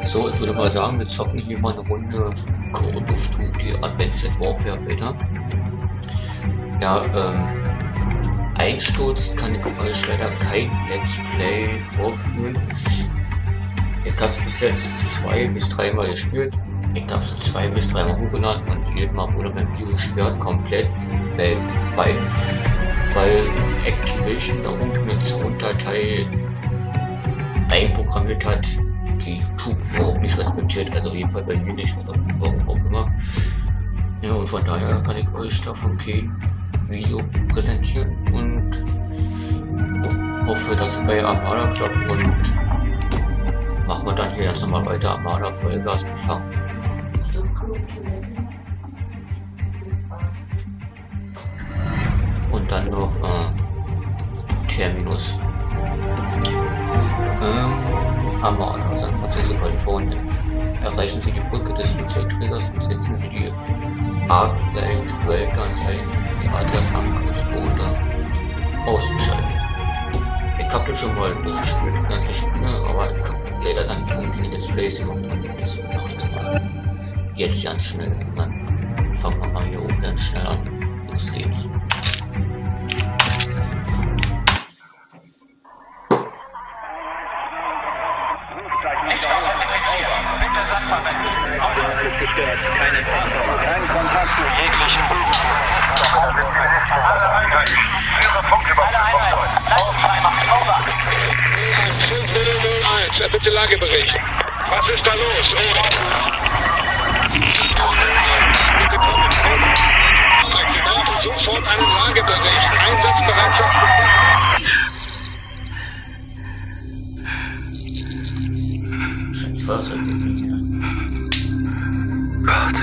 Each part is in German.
So, ich würde mal sagen, wir zocken hier mal eine Runde Call of Duty Advanced Warfare Beta. Ja, Einsturz kann ich euch leider kein Let's Play vorführen. Ich habe es bis jetzt 2 bis 3 Mal gespielt. Ich habe es 2 bis 3 Mal hochgeladen und jedes Mal wurde mein Video gesperrt, komplett weltweit, weil Activation da unten eine Sounddatei einprogrammiert hat, die YouTube überhaupt nicht respektiert, also auf jeden Fall bei mir nicht, also warum auch immer. Ja, und von daher kann ich euch davon kein Video präsentieren und hoffe, dass es bei Armada klappt und machen wir dann hier jetzt nochmal weiter Armada Vollgas gefangen. Und dann noch Terminus. Armada, San Francisco, Kalifornien. Erreichen Sie die Brücke des Flugzeugträgers und setzen Sie die Arc-Light Railguns ein, die Art des Angriffsboote auszuschalten. Ich habe das schon mal durchgespielt, die ganze Stunde, aber ich habe leider dann funktioniert Let's Plays gemacht und das mache ich mal jetzt ganz schnell. Und dann fangen wir mal hier oben ganz schnell an. Los geht's. Kein Kontakt mit jeglichen Alle Einheiten. Führe Funküberprüfung durch. Frei machen. Over. 5001, bitte Lagebericht. Was ist da los? Wir brauchen sofort einen Lagebericht. Einsatzbereitschaft. Scheiß Fahrzeug hier. Gott.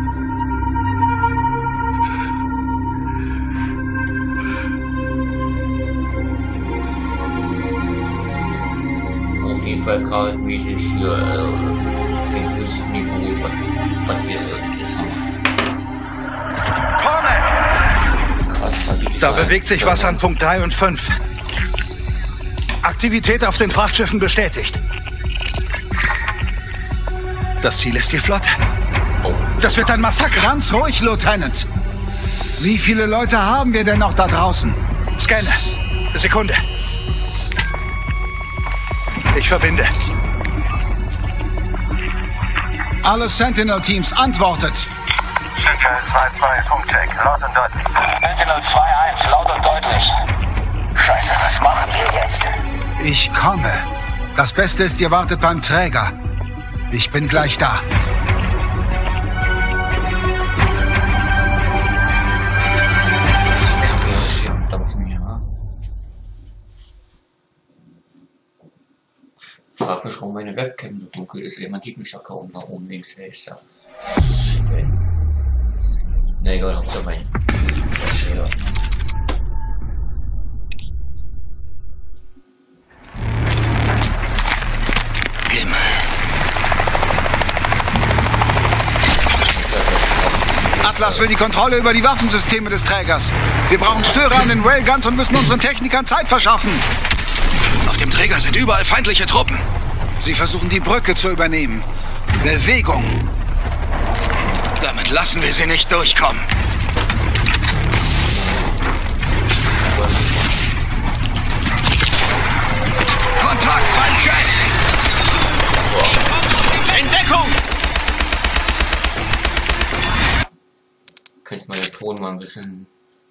Auf jeden Fall gerade mäßig hier auf dem höchsten Niveau, was hier ist. Krass, Da bewegt sich was an Punkt 3 und 5. Aktivität auf den Frachtschiffen bestätigt. Das Ziel ist die Flotte. Das wird ein Massaker. Ganz ruhig, Lieutenant. Wie viele Leute haben wir denn noch da draußen? Scanne. Sekunde. Ich verbinde. Alle Sentinel-Teams antwortet. Sentinel 2-2, Funkcheck, laut und deutlich. Sentinel 2-1, laut und deutlich. Scheiße, was machen wir jetzt? Ich komme. Das Beste ist, ihr wartet beim Träger. Ich bin gleich da. Frag mich, warum meine Webcam so dunkel ist. Man sieht mich ja kaum da oben links rechts. Ja. Na egal, Hauptsache mein Quatsch hier. Atlas will die Kontrolle über die Waffensysteme des Trägers. Wir brauchen Störer an den Railguns und müssen unseren Technikern Zeit verschaffen. Auf dem Träger sind überall feindliche Truppen. Sie versuchen, die Brücke zu übernehmen. Bewegung. Damit lassen wir sie nicht durchkommen. Kontakt beim Jet! In Deckung! Könnte man den Ton mal ein bisschen...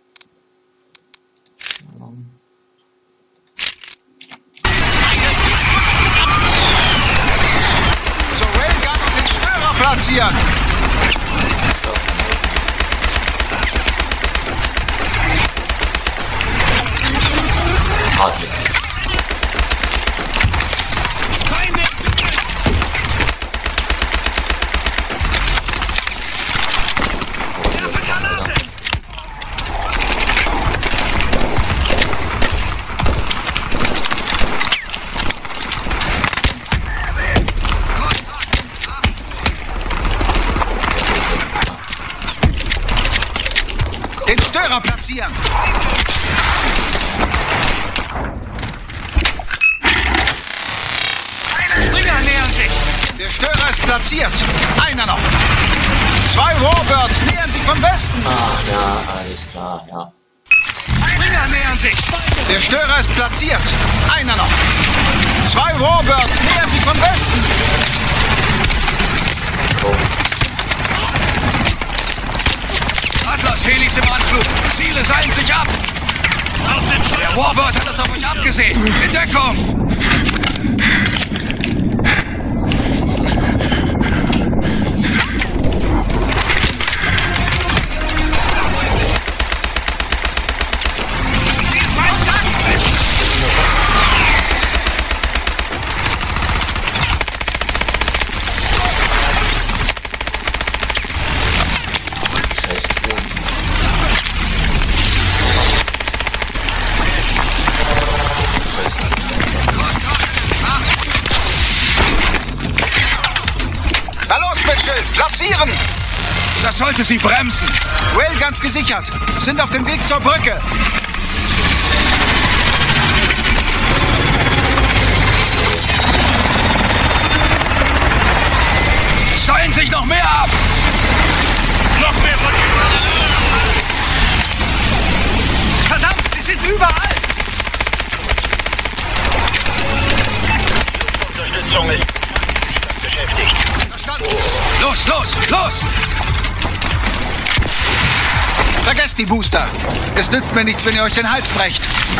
Platzieren! Hardly. Den Störer platzieren! Springer nähern sich! Der Störer ist platziert. Einer noch. 2 Warbirds nähern sich von Westen. Ach ja, alles klar, ja. Springer nähern sich. Der Störer ist platziert. Einer noch. 2 Warbirds nähern sich von Westen. Oh. Atlas Helix im Anflug. Ziele seilen sich ab. Der Warbird hat es auf euch abgesehen. In Deckung. Platzieren! Das sollte sie bremsen. Railguns gesichert. Sind auf dem Weg zur Brücke. Seilen sich noch mehr ab! Noch mehr von ihnen! Verdammt, sie sind überall! Unterstützung ist beschäftigt. Los, los, los! Vergesst die Booster. Es nützt mir nichts, wenn ihr euch den Hals brecht.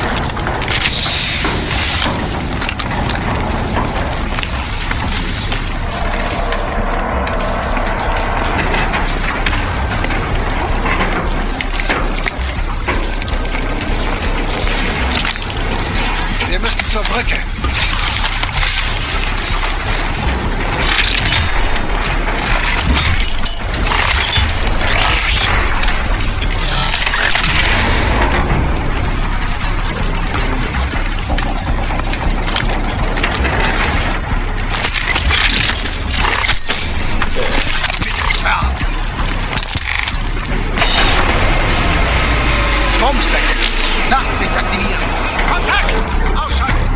Wir müssen zur Brücke. Stromstecker. Nachtsicht aktivieren. Kontakt! Ausschalten!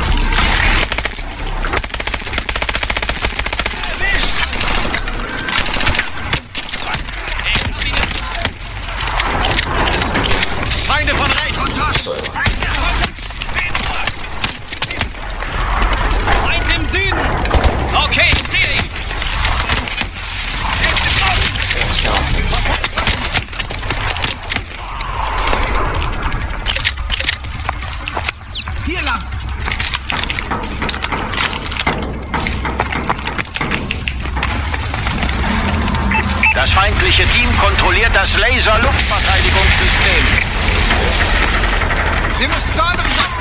Feinde von rechts! Feind im Süden! Okay, ich sehe ihn! Hier lang! Das feindliche Team kontrolliert das Laser-Luftverteidigungssystem. Wir müssen zur anderen Seite.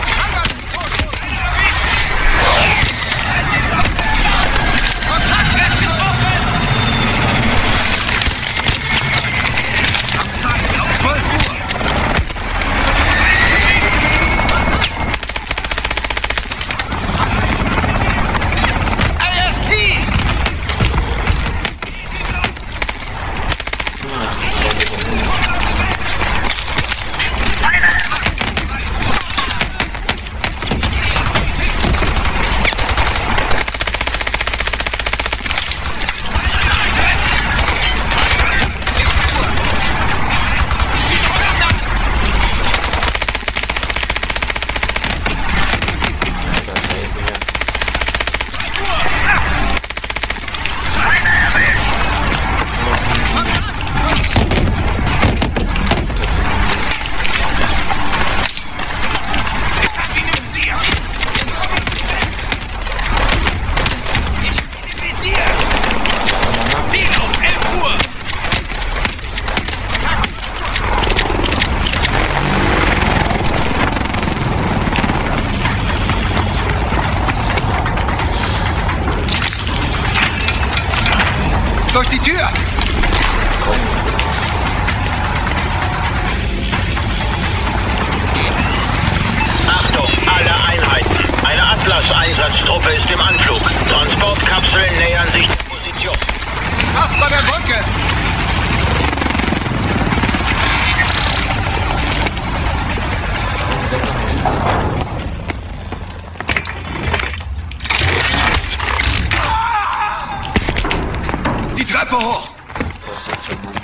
Kontakt wird getroffen! Am Zeit um 12 Uhr. AST! Durch die Tür! Achtung, alle Einheiten. Eine Atlas-Einsatztruppe ist im Anflug. Transportkapseln nähern sich der Position. Fast bei der Brücke! Treppe hoch! Das ist schon mal.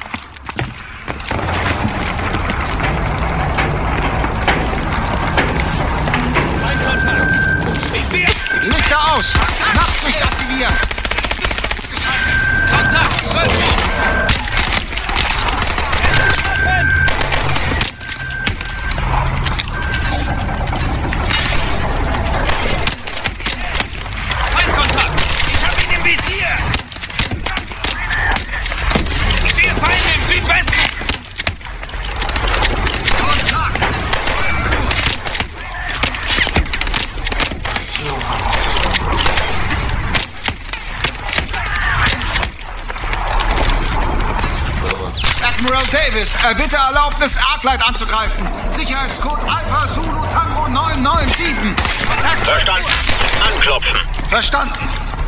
Lichter aus! Nachtsicht aktivieren! Admiral Davis, bitte Erlaubnis, Arclight anzugreifen. Sicherheitscode Alpha Zulu Tango 997. Kontakt. Verstanden. Anklopfen. Verstanden.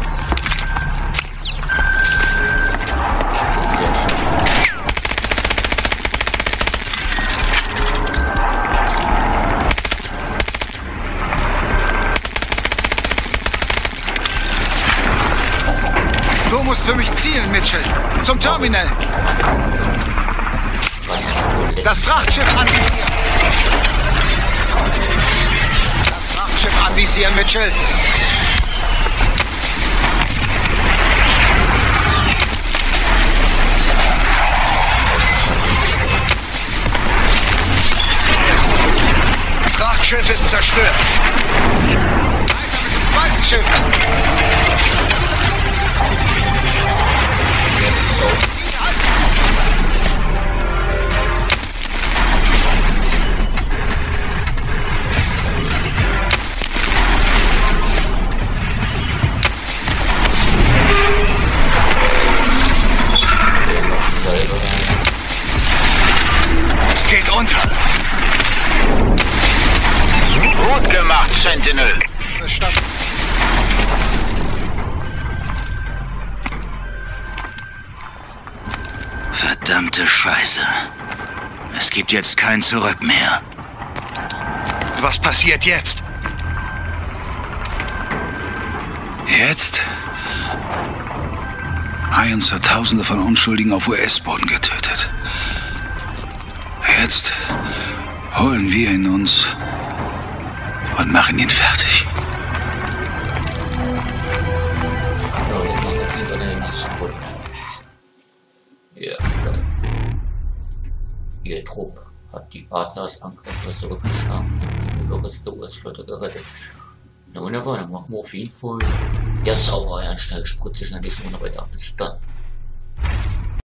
Sehr schön. Du musst für mich zielen, Mitchell. Zum Terminal. Das Frachtschiff anvisieren. Das Frachtschiff anvisieren, Mitchell. Frachtschiff ist zerstört. Weiter mit dem zweiten Schiff. Es geht unter. Gut gemacht, Sentinel. Verstanden. Verdammte Scheiße. Es gibt jetzt kein Zurück mehr. Was passiert jetzt? Jetzt? Irons hat Tausende von Unschuldigen auf US-Boden getötet. Jetzt holen wir ihn uns und machen ihn fertig. Ja, die machen auf jeden Fall eine Nassbrot. Ja, geil. Ihr Trupp hat die Adlersangreifer zurückgeschlagen und die Überreste der US-Flotte gerettet. Na wunderbar, dann machen wir auf jeden Fall ja sauber anstelle Spritze schnell die Sonne weiter. Bis dann.